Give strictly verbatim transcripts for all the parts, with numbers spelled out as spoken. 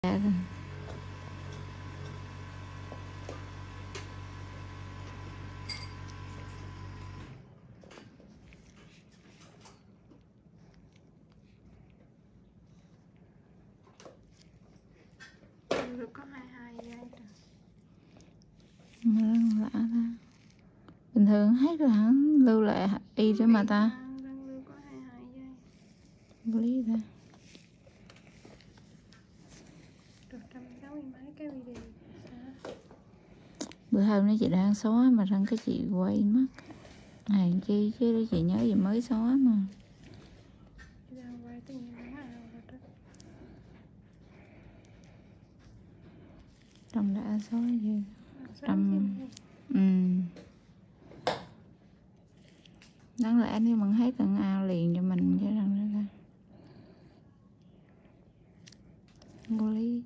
Được có hai hai giây rồi. Mà lạ ta. Bình thường hết rồi hả? Lưu lại y chứ mà ta. Đang lưu có hai hai giây. Vô lý ta. Được trăm sáu mươi mấy cái video. Hả? Bữa hôm nó chị đang xóa mà răng cái chị quay mất. Hàng chi chứ chị nhớ gì mới xóa mà. Đang quay tự nhiên nó nào rồi đó. Trâm đã xóa gì? Sáu Trâm... Ừ. Đáng lẽ nếu mình hết cần ao liền cho mình chứ rằng đó ta. Vô lý.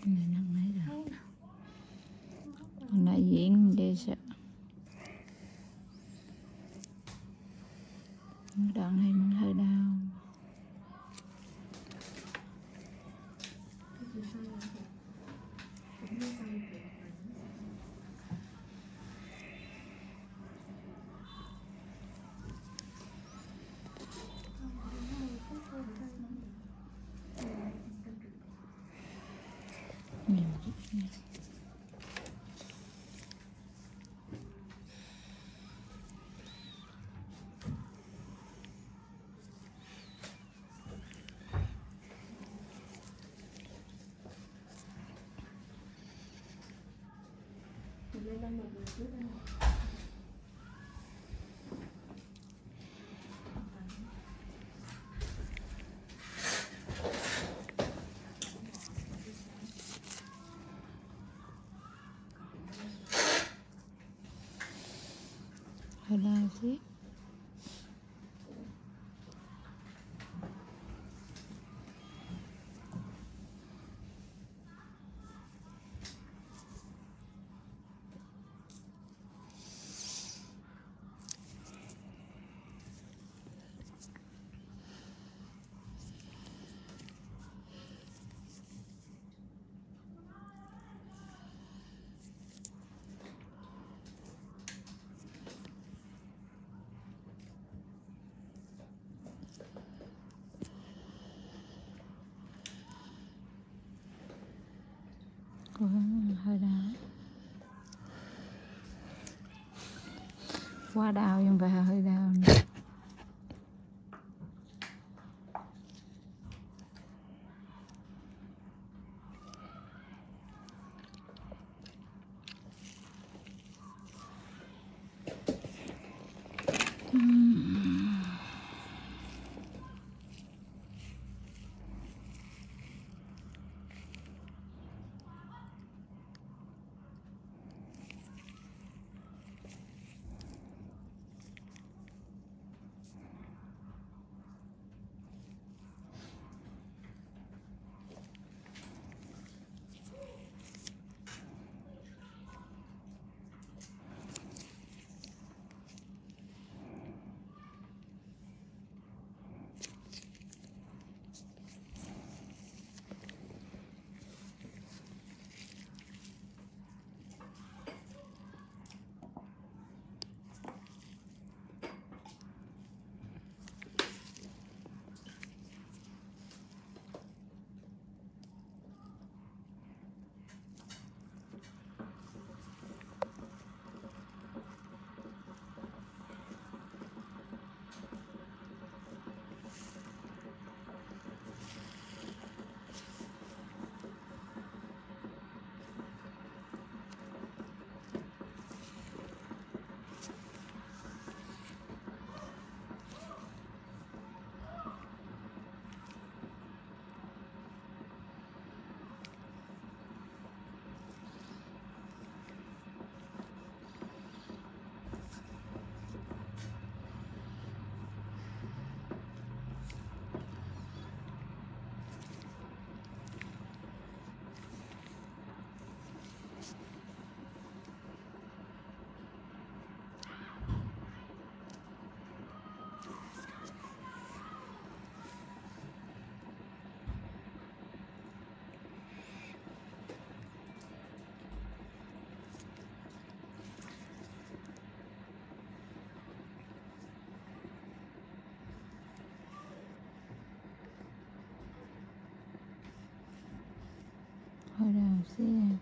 này nặng này rồi. Thấy Hồi nãy diễn vậy sợ. Đoạn này mình hơi đau. Nhiều chút nha. Hơi đau xíu. Cố gắng hơi đau. Quá đau nhưng mà hơi đau nữa. Hơi đau xíu.